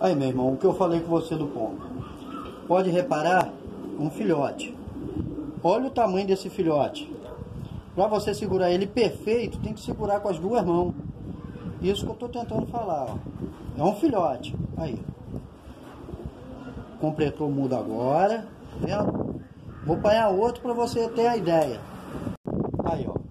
Aí, meu irmão, o que eu falei com você do pombo. Pode reparar um filhote. Olha o tamanho desse filhote. Para você segurar ele perfeito, tem que segurar com as duas mãos. Isso que eu estou tentando falar, ó. É um filhote. Aí. Completou o mudo agora. Tá vendo? Vou apanhar outro para você ter a ideia. Aí, ó.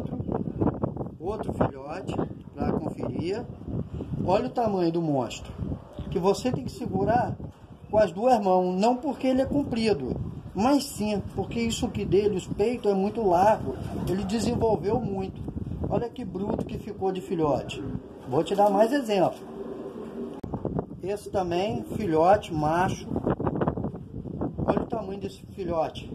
Outro filhote para conferir. Olha o tamanho do monstro. Que você tem que segurar com as duas mãos. Não porque ele é comprido, mas sim porque isso aqui dele, os peitos, é muito largo. Ele desenvolveu muito. Olha que bruto que ficou de filhote. Vou te dar mais exemplo. Esse também, filhote, macho. Olha o tamanho desse filhote.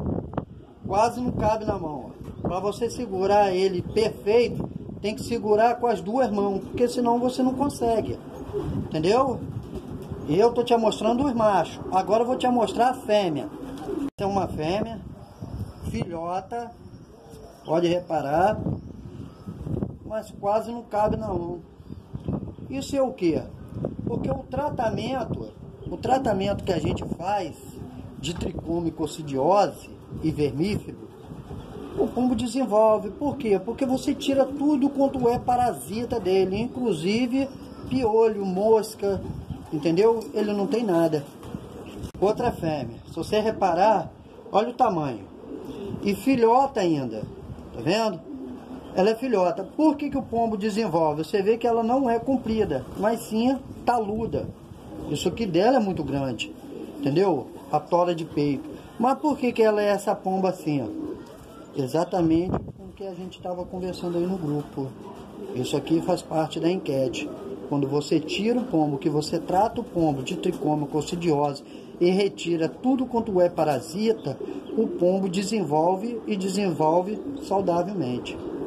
Quase não cabe na mão. Para você segurar ele perfeito, tem que segurar com as duas mãos, porque senão você não consegue. Entendeu? Eu tô te mostrando os machos. Agora eu vou te mostrar a fêmea. Tem uma fêmea, filhota, pode reparar, mas quase não cabe na mão. Isso é o que? Porque o tratamento que a gente faz de tricomicocidiose e vermífugo, o pombo desenvolve. Por quê? Porque você tira tudo quanto é parasita dele, inclusive piolho, mosca, entendeu? Ele não tem nada. Outra fêmea, se você reparar, olha o tamanho. E filhota ainda, tá vendo? Ela é filhota. Por que o pombo desenvolve? Você vê que ela não é comprida, mas sim taluda. Isso aqui dela é muito grande, entendeu? A tora de peito. Mas por que ela é essa pomba assim, ó? Exatamente com o que a gente estava conversando aí no grupo. Isso aqui faz parte da enquete. Quando você tira o pombo, que você trata o pombo de tricomicocidiose e retira tudo quanto é parasita, o pombo desenvolve e desenvolve saudavelmente.